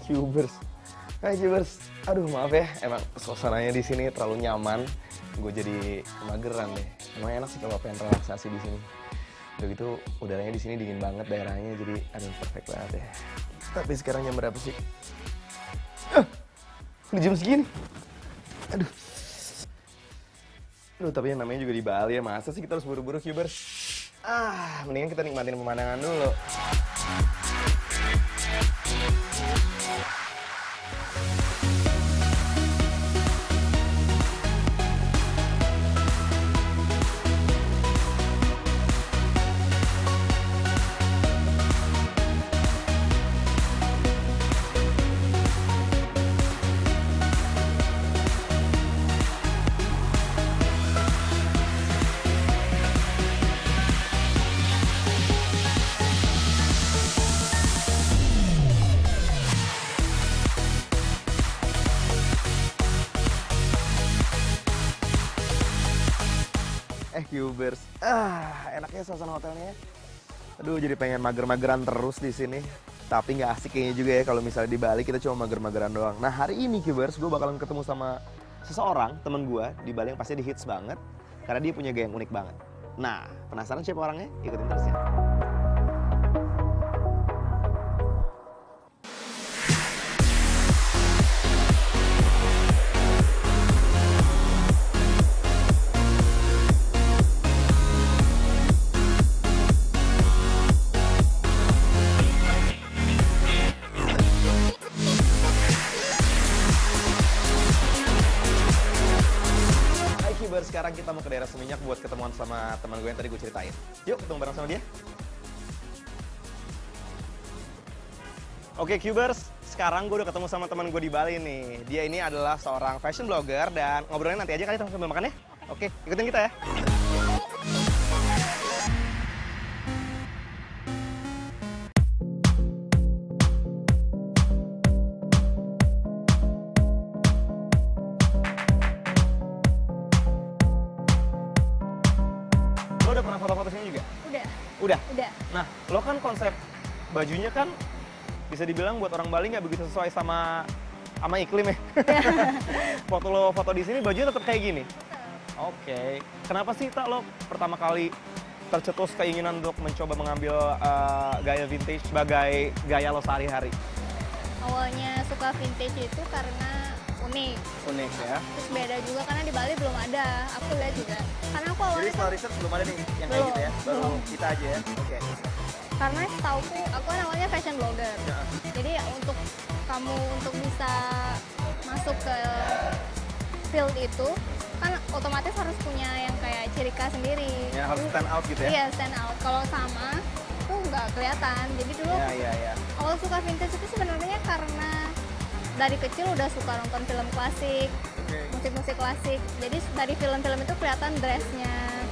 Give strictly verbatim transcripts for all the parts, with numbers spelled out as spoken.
Cubers. Hai Cubers. Aduh maaf ya, emang suasananya di sini terlalu nyaman. Gue jadi mageran deh. Emang enak sih kalau pengen relaksasi di sini. Udah gitu udaranya di sini dingin banget daerahnya, jadi aduh perfect banget ya. Tapi sekarang jam berapa sih? Ah, udah jam segini. Aduh. Aduh, tapi yang namanya juga di Bali ya, masa sih kita harus buru-buru Cubers? Ah, mendingan kita nikmatin pemandangan dulu. Eh Cubers, ah enaknya suasana hotelnya. Aduh jadi pengen mager-mageran terus di sini. Tapi nggak asik kayaknya juga ya kalau misalnya di Bali kita cuma mager-mageran doang. Nah hari ini Cubers, gue bakalan ketemu sama seseorang temen gue di Bali yang pasti di hits banget karena dia punya gaya yang unik banget. Nah penasaran siapa orangnya? Ikutin terus ya. Sekarang kita mau ke daerah Seminyak buat ketemuan sama teman gue yang tadi gue ceritain. Yuk ketemu bareng sama dia. Oke Cubers, sekarang gue udah ketemu sama teman gue di Bali nih. Dia ini adalah seorang fashion blogger dan ngobrolnya nanti aja kali sambil makan ya. Oke, ikutin kita ya. Lo udah pernah foto-foto sini juga? Udah. Udah? Udah. Nah, lo kan konsep bajunya kan bisa dibilang buat orang Bali nggak begitu sesuai sama sama iklim ya. Foto lo foto di sini bajunya tetap kayak gini. Oke. Okay. Kenapa sih tak lo pertama kali tercetus keinginan untuk mencoba mengambil uh, gaya vintage sebagai gaya lo sehari-hari? Awalnya suka vintage itu karena unik. Unik ya. Terus beda juga karena di Bali belum ada. Aku lihat juga. Karena aku awalnya Jadi setelah research belum ada nih yang kayak gitu ya? Baru belum. kita aja ya? Oke. Okay. Karena setauku aku kan awalnya fashion blogger. Ya. Jadi untuk kamu untuk bisa masuk ke field itu kan otomatis harus punya yang kayak ciri khas sendiri. Ya harus stand out gitu ya? Iya stand out. Kalau sama tuh nggak kelihatan. Jadi dulu Iya, iya, iya. awal suka vintage itu sebenarnya karena dari kecil udah suka nonton film klasik, Okay. musik-musik klasik. Jadi dari film-film itu kelihatan dressnya,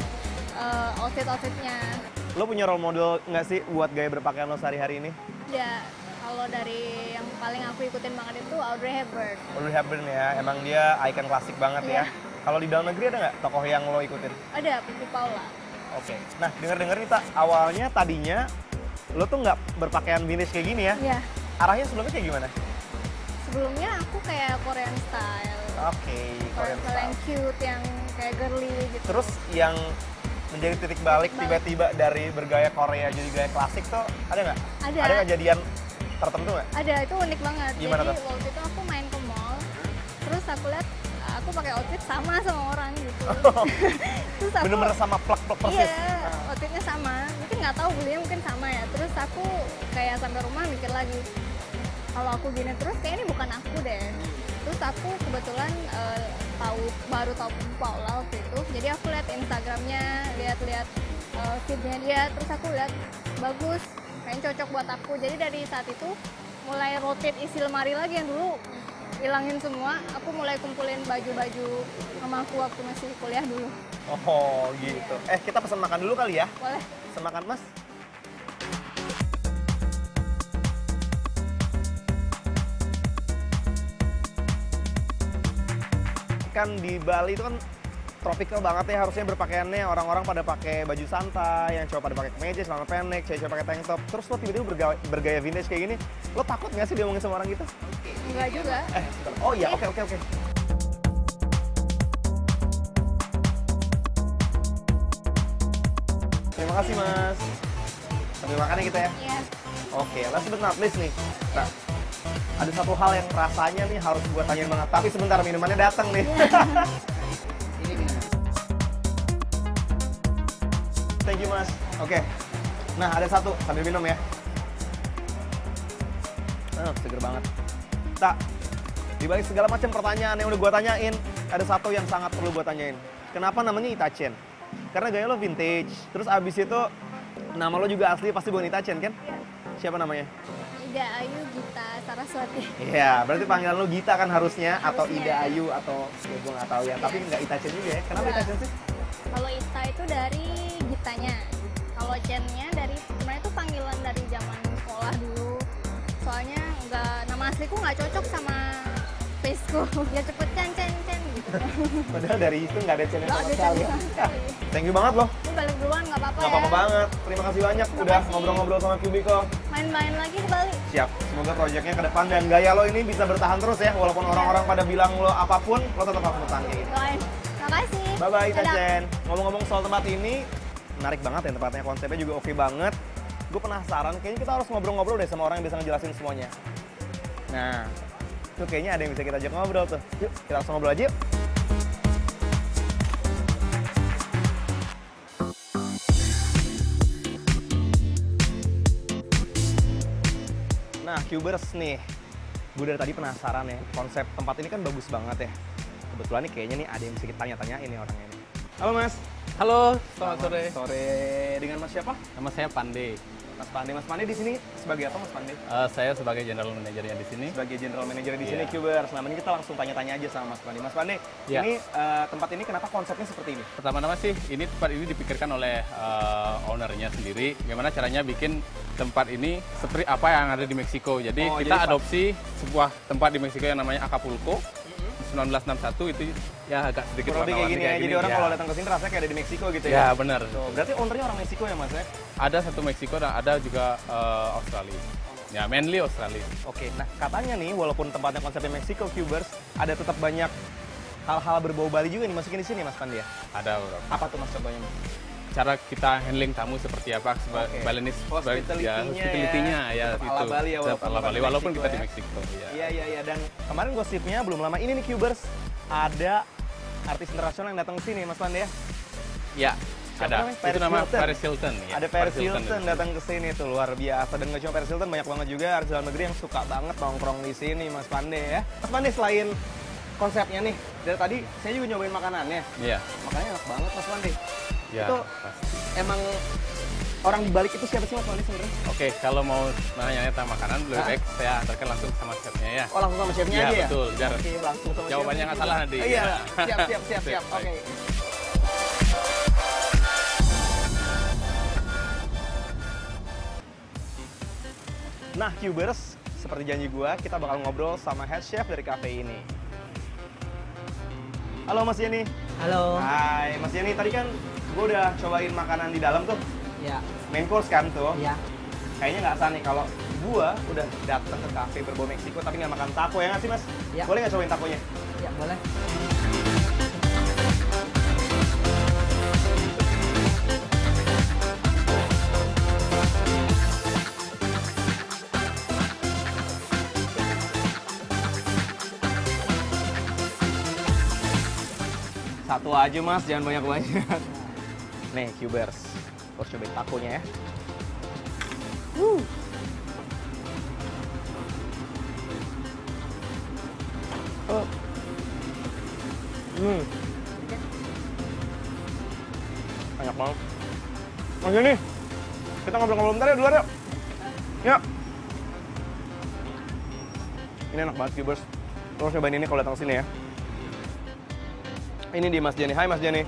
uh, outfit-outfitnya. Lo punya role model nggak sih buat gaya berpakaian lo sehari-hari ini? Ya, kalau dari yang paling aku ikutin banget itu Audrey Hepburn. Audrey Hepburn ya, emang dia icon klasik banget Iya. ya. Kalau di dalam negeri ada nggak tokoh yang lo ikutin? Ada Pipi Paula. Oke. Nah, denger-denger nih, Tak, awalnya tadinya lo tuh nggak berpakaian vintage kayak gini ya? Iya. Arahnya sebelumnya kayak gimana? Sebelumnya aku kayak Korean style. Oke, Korean Korean style yang style. cute, yang kayak girly gitu. Terus yang menjadi titik balik Titik balik. tiba-tiba dari bergaya Korea jadi gaya klasik tuh ada nggak? Ada. Ada kejadian tertentu nggak? Ada, itu unik banget. Gimana Jadi tuh? waktu itu aku main ke mall, terus aku lihat aku pakai outfit sama sama orang gitu. Terus aku Bener-bener sama plek-plek persis? Iya, outfitnya sama. Mungkin nggak tahu belinya mungkin sama ya. Terus aku kayak sampai rumah mikir lagi, kalau aku gini terus kayak ini bukan aku deh. Terus aku kebetulan eh, tahu baru tahu Paula waktu itu. Jadi aku lihat Instagramnya, lihat-lihat eh, feednya dia. Terus aku lihat bagus, kayaknya cocok buat aku. Jadi dari saat itu mulai rotate isi lemari lagi yang dulu hilangin semua. Aku mulai kumpulin baju-baju sama aku waktu masih kuliah dulu. Oh gitu. Eh kita pesan makan dulu kali ya? Boleh. Pesan makan Mas. Kan di Bali itu kan tropical banget ya, harusnya berpakaiannya orang-orang pada pakai baju santai, yang cowok pada pakai kemeja, celana pendek, cewek-cewek pakai tank top. Terus lo tiba-tiba bergaya, bergaya vintage kayak gini, Lo takut nggak sih diomongin sama orang gitu? Enggak juga. Eh, oh iya, oke oke oke. Terima kasih Mas. Sambil makan ya kita ya. Iya. Oke, last but not least nih. Nah, ada satu hal yang rasanya nih harus gue tanyain banget. Tapi sebentar, minumannya datang nih. Thank you Mas. Oke. Nah, ada satu sambil minum ya. Oh, seger banget. Tak, di balik segala macam pertanyaan yang udah gue tanyain, ada satu yang sangat perlu gue tanyain. Kenapa namanya Itachen? Karena gaya lo vintage. Terus abis itu nama lo juga asli pasti bukan Itachen kan? Iya. Siapa namanya? Ida Ayu Gita Saraswati. Iya, berarti panggilan lo Gita kan harusnya, atau Harusnya. Ida Ayu atau ya gue nggak tahu ya. Tapi nggak Itachen juga ya. Kenapa Nggak. Itachen sih? Kalau Ita itu dari Gitanya. Kalau Chen-nya dari sebenarnya itu panggilan dari zaman sekolah dulu. Soalnya nggak nama asliku nggak cocok sama faceku. Ya cepet Chen Chen Chen gitu. Padahal dari itu nggak ada channel Nggak sama ada sekali. Chen sama sekali. Thank you banget loh. Ini balik duluan nggak apa-apa Nggak ya. apa-apa banget. Terima kasih banyak Terima udah kasih. ngobrol-ngobrol sama Cubicle. Main-main lagi ke Bali. Siap. Semoga proyeknya ke depan dan gaya lo ini bisa bertahan terus ya. Walaupun orang-orang pada bilang lo apapun, lo tetap harus bertahan kayak gitu. Doain. Terima kasih. Bye-bye Dadah. Itachen. Ngomong-ngomong soal tempat ini, menarik banget ya tempatnya. Konsepnya juga oke banget. Gue penasaran, kayaknya kita harus ngobrol-ngobrol deh sama orang yang bisa ngejelasin semuanya. Nah, tuh kayaknya ada yang bisa kita ajak ngobrol tuh. Yuk, kita langsung ngobrol aja yuk. Nah, Cubers nih, gue dari tadi penasaran ya, konsep tempat ini kan bagus banget ya. Kebetulan nih kayaknya nih ada yang bisa kita tanya-tanyain nih orangnya nih. Halo Mas. Halo, selamat sore. Sore, dengan Mas siapa? Nama saya Pande. Mas Pande. Mas Pande di sini sebagai apa Mas Pande? Eh, saya sebagai general manajernya di sini. Sebagai general manager di sini Iya. Cubers. Nah, ini kita langsung tanya-tanya aja sama Mas Pande. Mas Pande, Iya. ini eh, tempat ini kenapa konsepnya seperti ini? Pertama-tama sih, ini tempat ini dipikirkan oleh eh, ownernya sendiri. Gimana caranya bikin tempat ini seperti apa yang ada di Meksiko. Jadi Oh, kita jadi pas- adopsi sebuah tempat di Meksiko yang namanya Acapulco. seribu sembilan ratus enam puluh satu itu ya agak sedikit Kurang lebih kayak warna-warni gini ya. Jadi orang ya. kalau datang ke sini rasanya kayak ada di Meksiko gitu ya. Ya, benar. Tuh, berarti ownernya orang Meksiko ya Mas ya? Ada satu Meksiko dan ada juga eh, Australia. Ya, mainly Australia. Oke, nah katanya nih walaupun tempatnya konsepnya Meksiko Cubers, ada tetap banyak hal-hal berbau Bali juga nih masukin di sini Mas Pande ya. Ada beberapa. Apa tuh Mas contohnya? Cara kita handling tamu seperti apa, seba- Oke. Balinese Hospitality-nya ya, hospitality-nya ya, Tetap itu. ala Bali ya, Tetap walaupun ala tempat Bali di walaupun Meksiko kita di ya. Meksiko ya. Iya iya iya, dan kemarin gosipnya belum lama ini nih Cubers ada artis internasional yang datang ke sini Mas Pande ya. Ya, Siapa ada. namanya? Paris Itu nama Hilton. Paris Hilton ya. Ada Paris Hilton di sini. datang ke sini tuh luar biasa, dan nggak cuma Paris Hilton, banyak banget juga artis dalam negeri yang suka banget nongkrong di sini Mas Pande ya. Mas Pande, selain konsepnya nih, dari tadi saya juga nyobain makanannya. Iya. Makanannya enak banget Mas Pande. Ya, Itu pasti. emang orang di balik itu siapa sih Mas Pande sebenarnya? Oke, kalau mau nanya tentang makanan, lebih Hah? baik saya antarkan langsung sama chefnya ya. Oh langsung sama chefnya Iya, aja ya? betul. Biar Oke, langsung sama jawabannya chefnya. nggak salah nanti. Iya, Ya. siap, siap, siap, siap. Baik. Oke. Nah, Cubers, seperti janji gua, kita bakal ngobrol sama head chef dari cafe ini. Halo Mas Yeni. Halo. Hai, Mas Yeni. Tadi kan gua udah cobain makanan di dalam tuh. Ya, Main course kan tuh. ya. Kayaknya nggak asal nih kalau gua udah datang ke cafe berbau Meksiko tapi nggak makan taco, ya nggak sih Mas? Ya. Boleh nggak cobain takonya? Ya, boleh. Satu aja Mas, jangan banyak-banyak. Nih, Cubers. Harus cobain takonya ya. Wuh. Oh. Hmm. Banyak banget. Mas Yeni, kita ngobrol-ngobrol bentar ya, di luar yuk. Yuk. Ini enak banget, Cubers. Lo harus nyobain ini kalau datang sini ya. Ini di Mas Jenny. Hai Mas Jenny.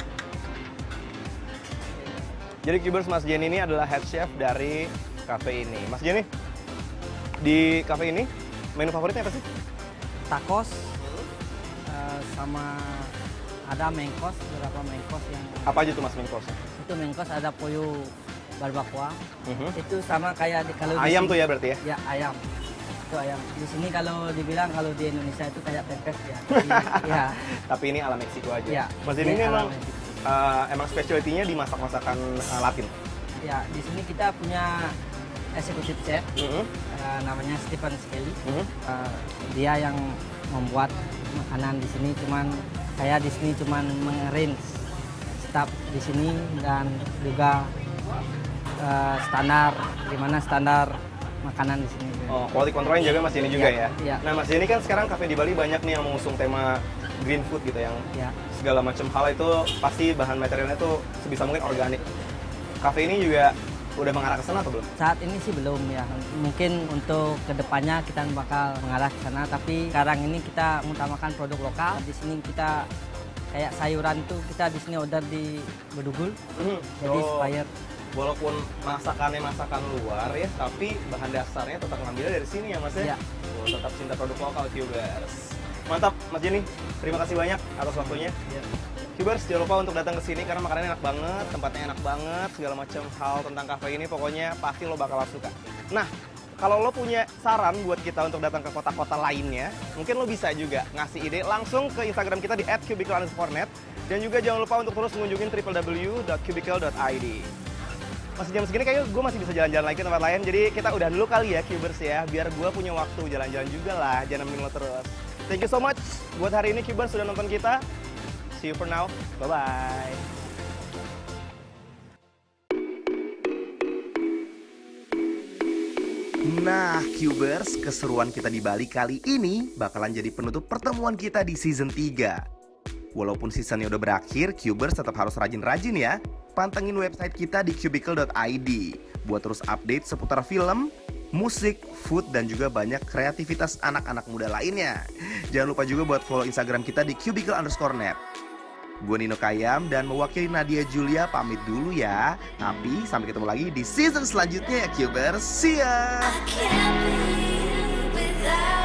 Jadi Cubers, Mas Jenny ini adalah head chef dari cafe ini. Mas Jenny, di cafe ini menu favoritnya apa sih? Tacos eh, sama ada main course, beberapa main course yang Apa aja tuh Mas main course-nya? itu main course ada pollo barbacoa. Mhm. Itu sama kayak di kalau di Ayam sini. tuh ya berarti ya? Ya, ayam. Itu ayam. Di sini kalau dibilang kalau di Indonesia itu kayak pepes ya. Tapi, ya. Tapi ini ala Meksiko aja. Ya, Mas Denny ini ala emang Meksiko. uh, emang specialty-nya di masak-masakan uh, Latin. Ya, di sini kita punya eksekutif chef, Mm-hmm. uh, namanya Stephen Skelly. Mm-hmm. Uh, dia yang membuat makanan di sini, cuman saya di sini cuman mengarrange staff di sini dan juga uh, standar gimana standar makanan di sini. Oh, quality control yang jaga Mas Denny juga Iya, ya? iya. Nah, Mas Denny kan sekarang kafe di Bali banyak nih yang mengusung tema green food gitu, yang Ya. segala macam hal itu pasti bahan materialnya tuh sebisa mungkin organik. Kafe ini juga udah mengarah ke sana atau belum? Saat ini sih belum ya. Mungkin untuk kedepannya kita bakal mengarah ke sana. Tapi sekarang ini kita mengutamakan produk lokal. Di sini kita kayak sayuran tuh kita di sini order di Bedugul. Mhm. Jadi Oh, supaya walaupun masakannya masakan luar ya, tapi bahan dasarnya tetap ngambilnya dari sini ya Mas ya? Iya. Oh, tetap cinta produk lokal Cubers. Mantap Mas Denny, terima kasih banyak atas waktunya. ya, Cubers, jangan lupa untuk datang ke sini karena makanannya enak banget, tempatnya enak banget, segala macam hal tentang kafe ini pokoknya pasti lo bakal suka. Nah, kalau lo punya saran buat kita untuk datang ke kota-kota lainnya, mungkin lo bisa juga ngasih ide langsung ke Instagram kita di at cubicle underscore net, dan juga jangan lupa untuk terus mengunjungi w w w dot cubicle dot i d. Masih jam segini kayaknya gue masih bisa jalan-jalan lagi ke tempat lain, jadi kita udah dulu kali ya Cubers ya, biar gue punya waktu jalan-jalan juga lah, jangan nemenin lo terus. Thank you so much buat hari ini Cubers sudah nonton kita. See you for now. Bye-bye. Nah, Cubers, keseruan kita di Bali kali ini bakalan jadi penutup pertemuan kita di season tiga. Walaupun seasonnya udah berakhir, Cubers tetap harus rajin-rajin ya. Pantengin website kita di cubicle dot i d buat terus update seputar film, musik, food, dan juga banyak kreativitas anak-anak muda lainnya. Jangan lupa juga buat follow Instagram kita di cubicle underscore net. Gue Nino Kayam dan mewakili Nadia Julia pamit dulu ya. Tapi sampai ketemu lagi di season selanjutnya ya Cubers. See ya! I can't breathe without